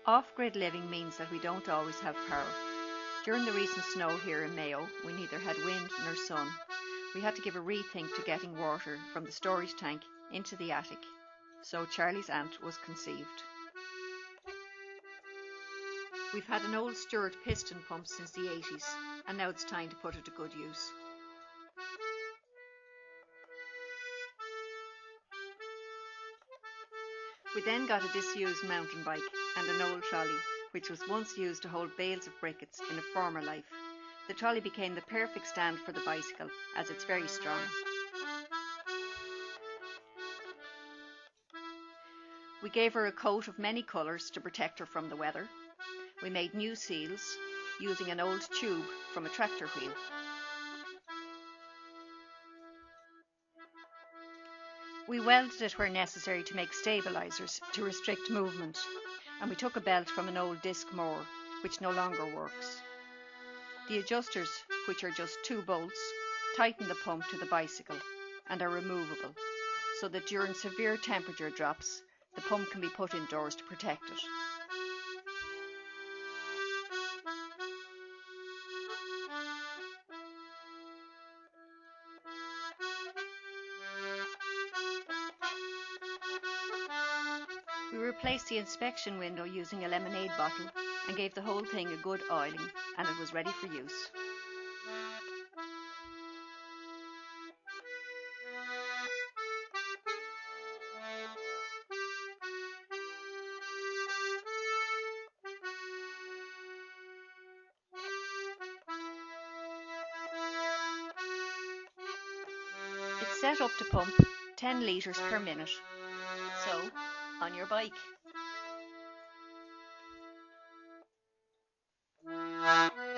Off-grid living means that we don't always have power. During the recent snow here in Mayo, we neither had wind nor sun. We had to give a rethink to getting water from the storage tank into the attic. So Charlie's Aunt was conceived. We've had an old Stuart piston pump since the 80s, and now it's time to put it to good use. We then got a disused mountain bike and an old trolley, which was once used to hold bales of briquettes in a former life. The trolley became the perfect stand for the bicycle, as it's very strong. We gave her a coat of many colours to protect her from the weather. We made new seals using an old tube from a tractor wheel. We welded it where necessary to make stabilisers to restrict movement, and we took a belt from an old disc mower, which no longer works. The adjusters, which are just 2 bolts, tighten the pump to the bicycle and are removable, so that during severe temperature drops, the pump can be put indoors to protect it. We replaced the inspection window using a lemonade bottle and gave the whole thing a good oiling, and it was ready for use. It's set up to pump 10 litres per minute. So, on your bike.